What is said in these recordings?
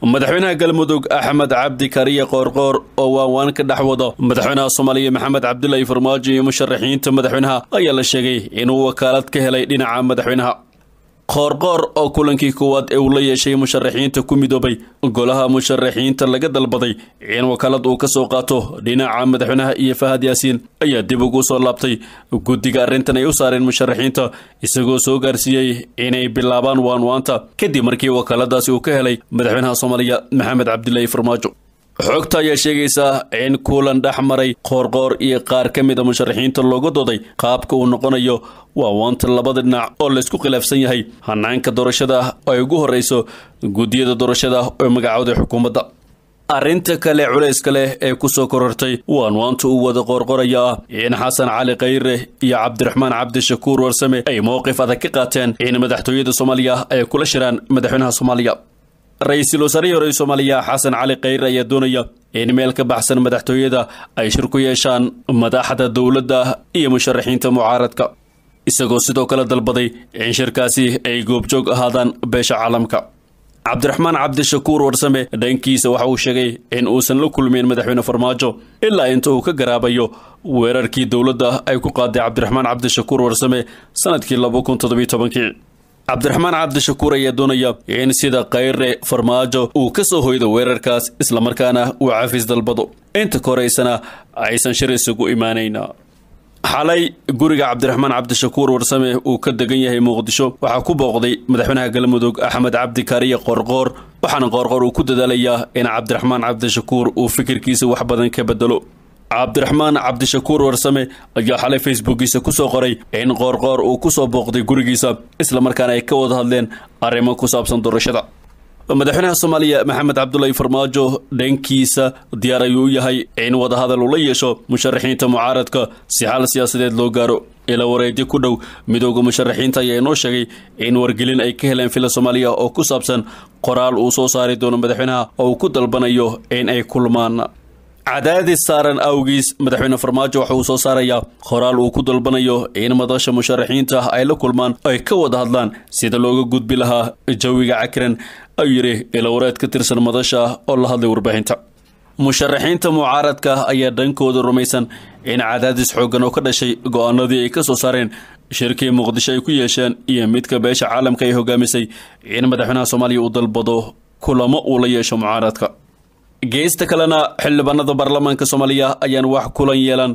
madaxweynaha galmudug Axmed Cabdi Kariye Qoorqoor oo waan ka dhaxwado madaxweynaha Soomaaliya Maxamed Cabdullaahi Farmaajo iyo musharaxiinta madaxweynaha ayaa la sheegay inuu wakaalad ka helay dhinaca madaxweynaha Qoorqoor oo kulankii koowaad ee uu la yeeshay musharaxiinta ku midoobay golaha musharaxiinta laga dalbaday in wakaalad uu ka soo qaato dhinaca madaxweynaha iyo Fahad Yaasiin ayaa dib ugu soo laabtay guddiga arrintan ay u saareen musharaxiinta isagoo soo gaarsiiyay inay bilaabaan waanta kadib markii wakaaladaasi uu ka helay madaxweynaha Soomaaliya Maxamed Cabdullaahi Farmaajo xogta ayaa sheegaysa in kulan dhaxmaray Qoorqoor iyo qaar ka mid ah musharaxiinta looga dooday qaabka uu noqonayo waanta labada dhinac oo la isku khilaafsan yahay hanaanka doorashada ay ugu horeyso guddiyada doorashada oo magacooda xukuumadda arrinta kale culayska leh ee ku soo korortay waanta uu wada Qoorqooraya in Xasan Cali Khayre iyo Cabdiraxmaan Cabdishakuur Warsame ay mowqif adag ka qaateen in madaxtooyada Soomaaliya ay kula shiraan madaxweynaha Soomaaliya ra'iisul wasaaraha Soomaaliya Xasan Cali Khayre ayaa doonaya in meel ka baxsan madaxtooyada ay shir ku yeeshaan madaxda dawladda iyo musharaxiinta mucaaradka isagoo sidoo kale dalbaday in shirkaasi ay goobjoog ahaadaan beesha caalamka Cabdiraxmaan Cabdishakuur Warsame dhankiisa waxa uu sheegay in uusan la kulmin madaxweyne Farmaajo ilaa inta uu ka garaabayo weerarkii dawladda ay ku qaaday Cabdiraxmaan Cabdishakuur Warsame sanadkii 2017 Cabdiraxmaan Cabdishakuur ayaa doonaya in sida Khayre Farmaajo uu ka soo hoydo weerarkaas isla markaana uu cafis dalbado inta koreysana aysan shir isugu imaanayna xalay guriga Cabdiraxmaan Cabdishakuur Warsame uu ka degan yahay Muqdisho waxa ku booqday madaxweynaha galmudug Axmed Cabdi Kariye Qoorqoor waxaana Qoorqoor uu ku dadaalayaa in Cabdiraxmaan Cabdishakuur uu fikirkiisa wax badan ka bedelo Cabdiraxmaan Cabdishakuur Warsame ayaa xalay Facebookiisa ku soo qoray in Qoorqoor uu ku soo booqday gurigiisa isla markaana ay ka wada hadleen arrimo ku saabsan doorashada madaxweynaha Soomaaliya Maxamed Cabdullaahi Farmaajo dhankiisa diyaar ayuu yahay in wada hadal uu la yeesho musharaxiinta mucaaradka si xal siyaasadeed loo gaaro ila wareedi ku dhow midowga musharaxiinta ayaa inoo sheegay in wargelin ay ka heleen fila Soomaaliya oo ku saabsan qoraal uu soo saari doono madaxweynaha oo ku dalbanayo in ay kulmaan cadaadis saaran awgiis madaxweyne Farmaajo waxa uu soo saarayaa qoraal uu ku dalbanayo in madasha musharaxiinta ay la kulmaan ay ka wada hadlaan sida looga gudbi lahaa jawiga cakran ay yiri ila wareed ka tirsan madasha oo la hadlay warbaahinta musharaxiinta mucaaradka ayaa dhankooda rumaysan in cadaadis xoogan oo ka dhashay go'aanadii ay ka soo saareen shirkii Muqdisho ay ku yeesheen iyo midka beesha caalamka ay hogaamisay in madaxweynaha Soomaaliya uu dalbado kulamo uu la yeesho mucaaradka geesta kalena xildhibaanada baarlamaanka Soomaaliya ayaan wax kulan yeelan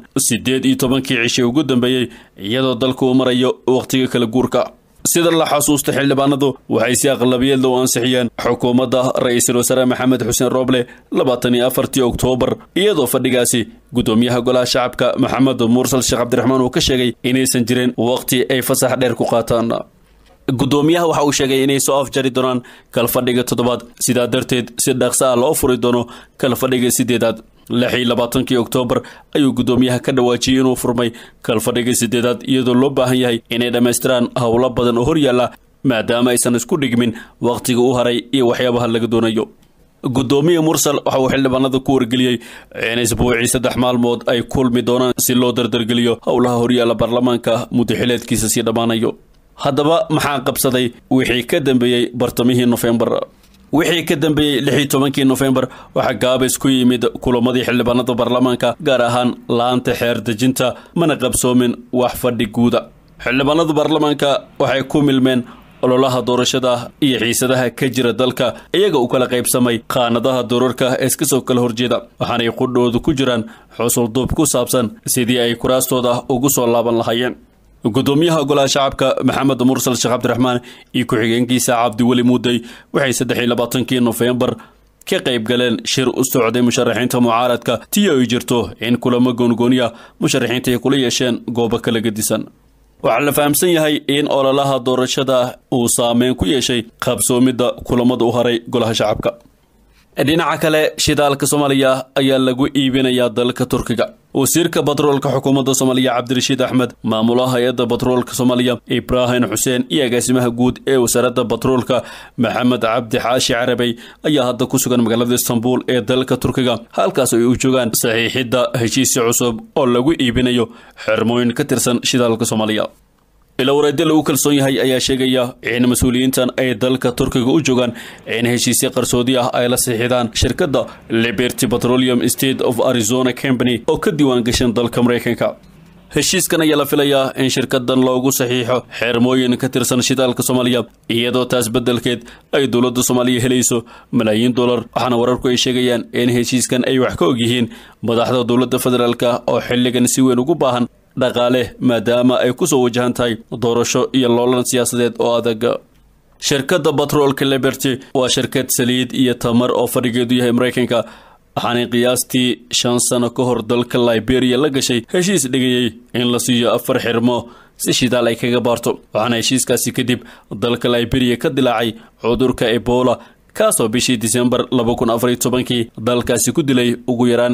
18 cisho ugu dambeeyay iyadoo dalku uu marayo waqtiga kala guurka sida la xasuusto xildhibaanadu waxay si aqlabiyad loo ansixiyeen xukuumadda ra'iisul wasaare Maxamed Xuseen Roble 24 Oktoobar iyadoo fadhigaasi gudoomiyaha golaha shacabka Maxamed Mursal Sheekh Cabdiraxmaan uu ka sheegay inaysan jirin waqti ay fasax dheer ku qaataan gudoomiyaha waxa uu sheegay inay soo afjari doonaan kala fadhiga toddobaad sida darteed si dhaqso ah loo furi doono kala fadhiga 8aad 26 Oktoobar ayuu gudoomiyaha ka dhawaajiyay inuu furmay kala fadhiga 8aad iyadoo loo baahan yahay inay dhameystiraan hawlo badan oo hor yaala maadaama aysan isku dhigmin waqtiga u haray iyo waxyaabaha laga doonayo gudoomiyaha Mursal waxa uu xildhibaanada ku wargeliyay in isbuucii 3 maalmood ay kulmi doonaan si loo dardargeliyo hawlaha hor yaala baarlamaanka muddaxileedkiisa si dhamaanayo haddaba maxaa qabsaday wixii ka dambeeyay bartamihii November wixii ka dambeeyay 16 November waxa gaabis ku yimid kulamadii xildhibaanada baarlamaanka gaar ahaan laanta xeer dejinta mana qabsoomin wax fadhi guuda xildhibaanada baarlamaanka waxay ku milmeen ololaha doorashada iyo xiisadaha ka jira dalka iyaga u kala qaybsamay qaanadaha doorarka iska soo kala horjeeda waxaanay qudhoodu ku jiraan xusul duub ku saabsan sidii ay kuraastooda ugu soo laaban lahaayeen gudoomiyaha golaha shacabka Maxamed Mursal Sheekh Cabdiraxmaan iyo ku-xigeenkiisa Cabdi Wali Muuday waxay 23 November ka qayb galeen shir u socday musharaxiinta mucaaradka tii ay jirto in kulamo gooniya musharaxiinta ay kula yeesheen goobo kala gedisan waxa la fahamsan yahay in ololaha doorashada uu saameyn ku yeeshay qabsoomida kulamada u haray golaha shacabka dhinaca kale shidaalka Soomaaliya ayaa lagu iibinayaa dalka Turkiga wasiirka batroolka xukuumadda Soomaaliya Cabdirashiid Axmed maamulaha hay'adda batroolka Soomaaliya Ibrahim Xuseen iyo agaasimaha guud ee wasaaradda batroolka Maxamed Cabdi Xaashi Carabay ayaa hadda ku sugan magaalada Istanbul ee dalka Turkiga halkaas ay u joogaan saxiixidda heshiis cusub oo lagu iibinayo xirmooyin ka tirsan shidaalka Soomaaliya ila wareedda lagu kalsoon yahay ayaa sheegaya in mas'uuliyiintan ay dalka Turkiga u joogaan in heshiisyo qarsoodi ah ay la saxiixdaan shirkadda Liberty Petroleum State of Arizona Company oo ka diiwaan gashan dalka Mareykanka. heshiiskan ayaa la filayaa in shirkadan loogu saxiixo xirmooyin ka tirsan shidaalka Soomaaliya iyadoo taas bedelkeed ay dawladda Soomaaliya helayso malaayiin dollar. waxaana wararku ay sheegayaan in heshiiskan ay wax ka og yihiin madaxda dawladda federaalka oo xilligan si weyn ugu baahan dhaqaale maadaama ay ku soo wajahan tahay doorasho iyo loolan siyaasadeed oo adag. shirkadda Petroolka Liberty waa shirkad saliid iyo tamar oo fadhigeedu yahay Mareykanka, waxaana qiyaastii 5 sano ka hor dalka Liberia la gashay heshiis dhigayay in la siiyo 4 xirmo si shidaal ay kaga baarto. waxaana heshiiskaasi kadib dalka Liberia ka dilaacay cudurka Ebola kaasoo bishii December 2014 dalkaasi ku dilay ugu yaraan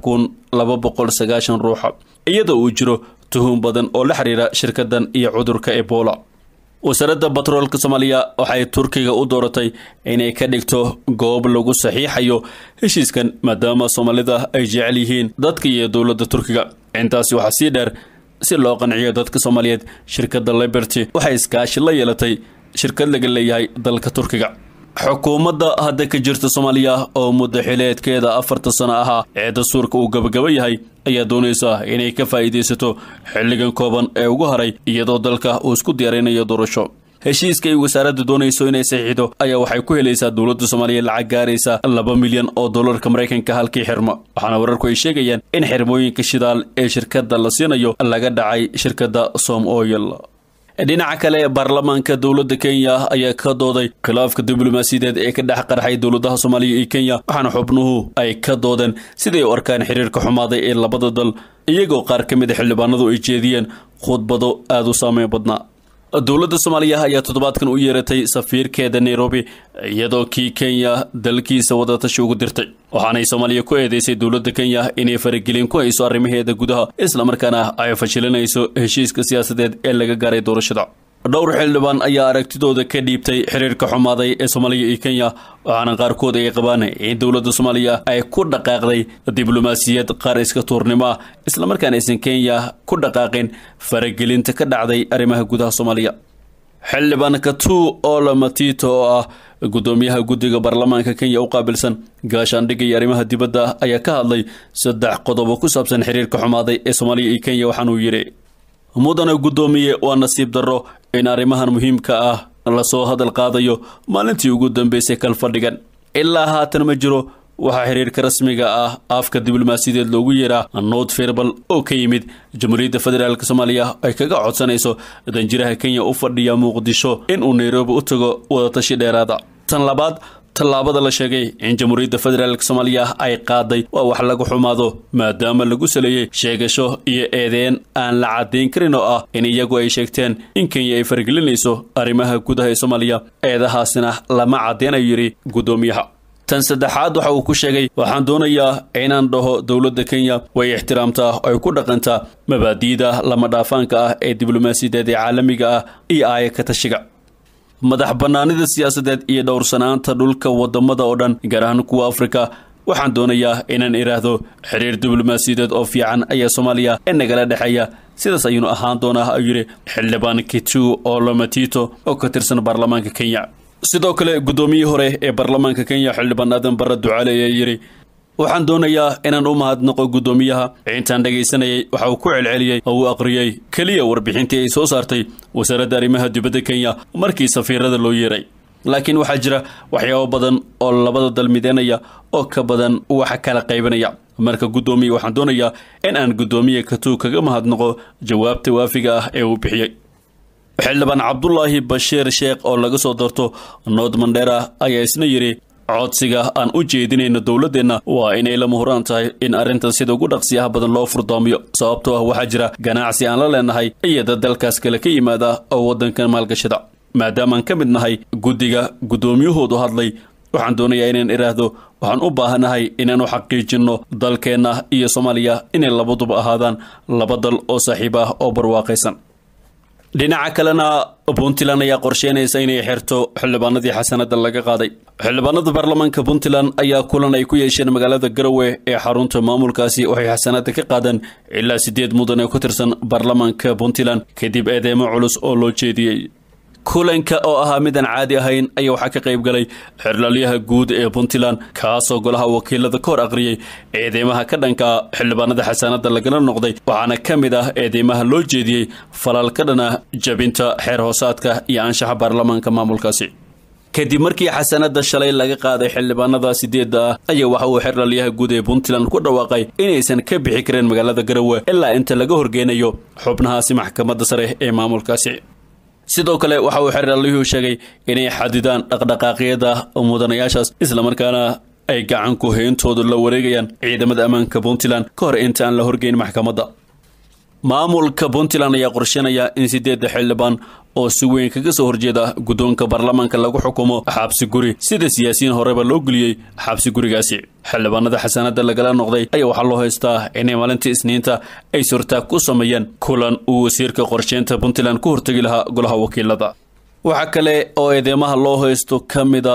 3290 ruux iyadoo uu jiro tuhun badan oo la xiriira shirkadan iyo cudurka Ebola. wasaaradda batroolka Soomaaliya waxay Turkiga u dooratay inay ka dhigto goob lagu saxiixayo heshiiskan maadaama Soomaalida ay jecel yihiin dadka iyo dawladda Turkiga. intaasi waxaa sii dheer si loo qanciyo dadka Soomaaliyeed shirkadda Liberty waxay iskaashi la yeelatay shirkad laga leeyahay dalka Turkiga. xukuumadda hadda ka jirta Soomaaliya oo muddo xileedkeeda 4 sano ahaa ee dastuurka uu gabagaba yahay ayaa doonaysa inay ka faa'iideysato xilligan kooban ee ugu haray iyadoo dalka uu isku diyaarinayo doorasho. heshiiska ay wasaaradda doonayso inay saxiixdo ayaa waxay ku helaysaa dawladda Soomaaliya lacag gaaraysa $2 milyan oo dollarka Mareykanka halkii xirmo. waxaana wararku ay sheegayaan in xirmooyinka shidaal ee shirkadda la siinayo laga dhacay shirkadda Som Oil. dhinaca kale baarlamaanka dawladda Kenya ayaa ka dooday khilaafka diblomaasiyadeed ee ka dhex qarxay dawladaha Soomaaliya iyo Kenya. waxaana xubnuhu ay ka doodeen sidii ay u arkaan xiriirka xumaaday ee labada dal iyagoo qaar ka mid ah xildhibaanadu ay jeediyeen khudbado aad u saameyn badnaa. dawladda Soomaaliya ayaa toddobaadkan u yeeratay safiirkeeda Nairobi iyadoo kii Kenya dalkiisa wadatashi ugu dirtay. waxaanay Soomaaliya ku eedeysay dawladda Kenya inay faragelin ku hayso arrimaheeda gudaha isla markaana ay fashilinayso heshiiska siyaasadeed ee laga gaaray doorashada. dhowr xildhibaan ayaa aragtidooda ka dhiibtay xiriirka xumaaday ee Soomaaliya iyo Kenya, waxaana qaarkood ay qabaan in dawladda Soomaaliya ay ku dhaqaaqday diblomaasiyad qaar iska tuurnimo isla markaana aysan Kenya ku dhaqaaqin faragelinta ka dhacday arrimaha gudaha Soomaaliya. xildhibaan Katu Ola Matito oo ah gudoomiyaha guddiga baarlamaanka Kenya u qaabilsan gaashaandhigga iyo arrimaha dibadda ayaa ka hadlay 3 qodob oo ku saabsan xiriirka xumaaday ee Soomaaliya iyo Kenya. waxaana uu yiri mudana gudoomiye waa nasiib darro in arrimahan muhiimka ah la soo hadal qaadayo maalintii ugu dambeysay kal fadhigan. ilaa haatan ma jiro waxa xiriirka rasmiga ah afka diblomaasiyadeed loogu yeeraa note verbal oo ka yimid Jamhuuriyadda Federaalka Soomaaliya ay kaga codsanayso danjiraha Kenya u fadhiya Muqdisho in uu Nairobi u tago wadatashi dheeraada. tan labaad tallaabada la sheegay in Jamhuuriyadda Federaalka Soomaaliya ay qaaday waa wax lagu xumaado maadaama lagu saleeyay sheegasho iyo eedeyn aan la cadeyn karin oo ah in iyagu ay sheegteen in Kenya ay faragelinayso arrimaha gudaha ee Soomaaliya. eedahaasina lama cadeyn ayuu yiri gudoomiyaha. tan saddexaad waxa uu ku sheegay waxaan doonayaa inaan dhaho dawladda Kenya way ixtiraamtaa oo ay ku dhaqantaa mabaadi'da lama dhaafaanka ah ee diblomaasiyadeed ee caalamiga ah iyo ay ka tashiga madax banaanida siyaasadeed iyo dhowrsanaanta dhulka wadamada oo dhan gaar ahaan kuwa Afrika. waxaan doonayaa inaan iraahdo xiriir diblomaasiyadeed oo fiican ayaa Soomaaliya in nagala dhaxaya sidaas ayuu ahaan doonaa ayuu yiri xildhibaan Katu Ola Matito oo ka tirsan baarlamaanka Kenya. sidoo kale gudoomiyihii hore ee baarlamaanka Kenya xildhibaan Aadan Barre Ducaale ayaa yiri waxaan doonayaa inaan u mahadnaqo gudoomiyaha. intaan dhageysanayay waxa uu ku celceliyay oo uu aqriyay kaliya warbixintii ay soo saartay wasaaradda arrimaha dibadda Kenya markii safiirada loo yeeray. laakiin waxaa jira waxyaabo badan oo labada dal mideynaya oo ka badan waxa kala qaybanaya. marka gudoomiye waxaan doonayaa in aan gudoomiye Katu kaga mahadnaqo jawaabta waafiga ah ee uu bixiyay. xildhibaan Cabdullaahi Bashiir Sheekh oo laga soo doorto North Mandera ayaa isna yiri codsiga aan u jeedinayno dawladdeena waa inay la muhuraan tahay in arrintan sida ugu dhaqsiyaha badan loo furdoomiyo sababtoo ah waxaa jira ganacsi aan la leenahay iyo dad dalkaas kale ka yimaada oo waddankan maalgashada. maadaama aan ka mid nahay guddiga gudoomiyahoodu hadlay waxaan doonayaa inaan iraahdo waxaan u baahanahay inaan u xaqiijinno dalkeenna iyo Soomaaliya inay labaduba ahaadaan laba dal oo saaxiib ah oo barwaaqaysan. dhinaca kalena Puntland ayaa qorsheynaysa inay xirto xildhibaanadii xasanada laga qaaday. Xildhibaanada baarlamaanka Puntland ayaa kulan ay ku yeesheen magaalada Garowe ee xarunta maamulkaasi waxay xasanada ka qaadeen ilaa 8 mudan oo ku tirsan baarlamaanka Puntland kadib eedeymo culus oo loo jeediyay. kulanka oo ahaa mid aan caadi ahayn ayaa waxaa ka qayb galay xirlaaliyaha guud ee Puntland kaasoo golaha wakiilada ka hor aqriyay eedeymaha ka dhanka xildhibaanada xasanada lagala noqday waxaana ka mid ah eedeymaha loo jeediyay falal ka dhana jabinta xeer hoosaadka iyo anshaxa baarlamaanka maamulkaasi. kadib markii xasanada shalay laga qaaday xildhibaanada 8 ayaa waxa uu xirlaaliyaha guud ee Puntland ku dhawaaqay inaysan ka bixi karin magaalada Garowe ilaa inta laga horgeynayo xubnahaasi maxkamadda sare ee maamulkaasi. sidoo kale waxa uu xirlaaliyuhu sheegay inay xadidaan dhaqdhaqaaqyada mudanayaashaas isla markaana ay gacan ku hayntooda la wareegayaan ciidamada ammaanka Puntland ka hor inta aan la horgeyn maxkamadda. maamulka Puntland ayaa qorsheynaya in 8 xildhibaan oo si weyn kaga soo horjeeda guddoonka baarlamaanka lagu xukumo xabsi guri sida siyaasiyiin horeba loo geliyay xabsi gurigaasi. xildhibaanada xasanada lagala noqday ayaa waxaa loo haystaa inay maalintii Isniinta ay suurta ku sameeyeen kulan uu wasiirka qorsheynta Puntland ku hortagi lahaa golaha wakiilada. waxa kale oo eedeymaha loo haysto kamida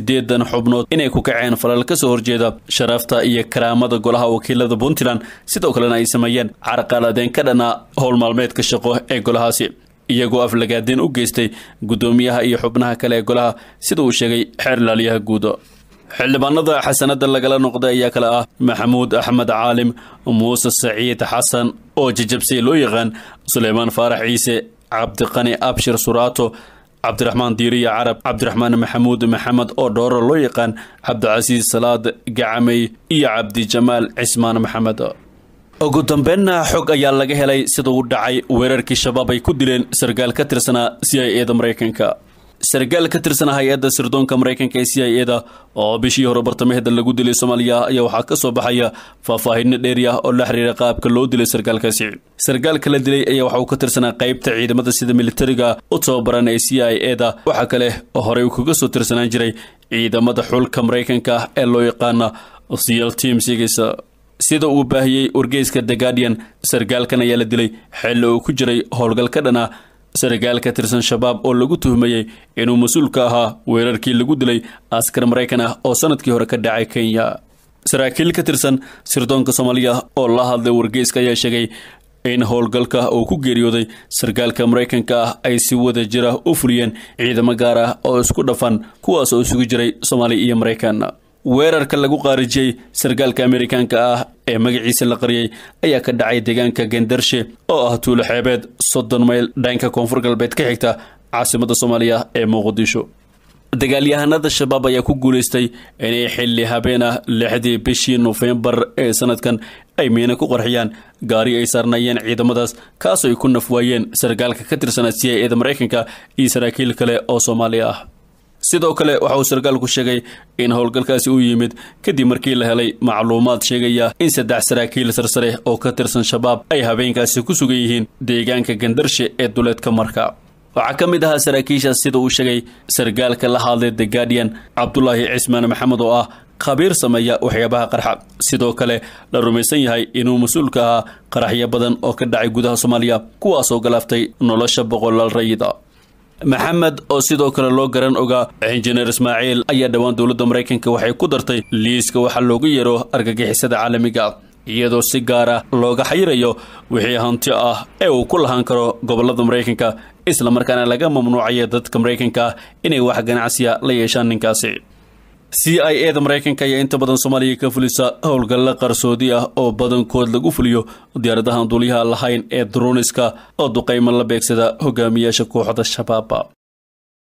8 xubnood inay ku kaceen falal ka soo horjeeda sharafta iyo karaamada golaha wakiilada Puntland sidoo kalena ay sameeyeen carqaladeen ka dhana howl maalmeedka shaqo ee golahaasi iyagoo aflagaadeen u geystay gudoomiyaha iyo xubnaha kale ee golaha sida uu sheegay xirlaaliyaha guud. xildhibaanada xasanada lagala noqday ayaa kala ah Maxamuud Axmed Caalim, Muuse Saciid Xasan oo jajabsay loo yaqaan, Suleymaan Faarax Ciise, Cabdiqani Abshir Suraato, Cabdiraxmaan Diiriya Carab, Cabdiraxmaan Maxamuud Maxamed oo dhooro loo yaqaan, Cabdicasiis Salaad Gacamay iyo Cabdi Jamaal Cismaan Maxamed. ugu dambeynna xog ayaa laga helay sida uu dhacay weerarkii shabaab ay ku dileen sargaal ka tirsanaa CIA-da Mareykanka. sargaal ka tirsanaa hay'adda sirdoonka Mareykanka ee CIA-da oo bishii hore bartamaheeda lagu dilay Soomaaliya ayaa waxaa ka soo baxaya faahfaahin dheeri ah oo la xiriira qaabka loo dilay sargaalkaasi. sargaalka la dilay ayaa waxa uu ka tirsanaa qaybta ciidamada sida militariga u tababaran ee CIA-da waxa kale oo horey uu kaga soo tirsanaan jiray ciidamada xulka Mareykanka ee loo yaqaan SEAL Team 6. sida uu baahiyay wargeyska The Guardian, sargaalkan ayaa la dilay xilli uu ku jiray howlgal ka dhana sargaal ka tirsan shabaab oo lagu tuhmayay inuu mas'uul ka ahaa weerarkii lagu dilay askar Mareykan ah oo sanadkii hore ka dhacay Kenya. saraakiil ka tirsan sirdoonka Soomaaliya oo la hadlay wargeyska ayaa sheegay in howlgalka uu ku geeriyooday sargaalka Mareykanka ah ay si wada jira u fuliyeen ciidamo gaar ah oo isku dhafan kuwaas oo isugu jiray Soomaali iyo Mareykan. weerarka lagu qaarijiyay sargaalka Amerikaanka ah ee magaciisa la qariyay ayaa ka dhacay deegaanka Gendarshe oo ah tuulo xeebeed 30 mayl dhanka koonfur galbeed ka xigta caasimadda Soomaaliya ee Muqdisho. dagaalyahanada shabaab ayaa ku guuleystay inay xilli habeen 6 bishii November ee sanadkan ay miina ku qarxiyaan gaari ay saarnayeen ciidamadaas kaasoo ay ku nafwaayeen sargaalka ka tirsan CIA-da Mareykanka iyo saraakiil kale oo Soomaali ah. sidoo kale waxa uu sargaalku sheegay in howlgalkaasi uu yimid kadib markii la helay macluumaad sheegaya in 3 saraakiil sarsare oo ka tirsan shabaab ay habeenkaasi ku sugan yihiin deegaanka Gendarshe ee duleedka Marka. waxaa ka mid ahaa saraakiishaas sida uu sheegay sargaalka la hadlay The Guardian, Cabdullaahi Cismaan Maxamed oo ah khabiir sameeya waxyaabaha qarxa sidoo kale la rumaysan yahay inuu mas'uul ka ahaa qaraxyo badan oo ka dhacay gudaha Soomaaliya kuwaas oo galaaftay nolosha boqolaal rayid. Maxamed oo sidoo kale loo garan ogaa Engineer Ismaaciil ayaa dhawaan dowladda Mareykanka waxay ku dartay liiska waxa loogu yeero argagixisada caalamiga iyadoo si gaar ah looga xayirayo wixii hanti ah ee uu ku lahaan karo gobolada Mareykanka isla markaana laga mamnuucay dadka Mareykanka inay wax ganacsiga la yeeshaan ninkaasi. CIA-da Mareykanka ayaa inta badan Soomaaliya ka fulisa howlgalla qarsoodi ah oo badankood lagu fuliyo diyaaradaha duuliyaha lahayn ee droniska oo duqeymo la beegsada hogaamiyaasha kooxda shabaab.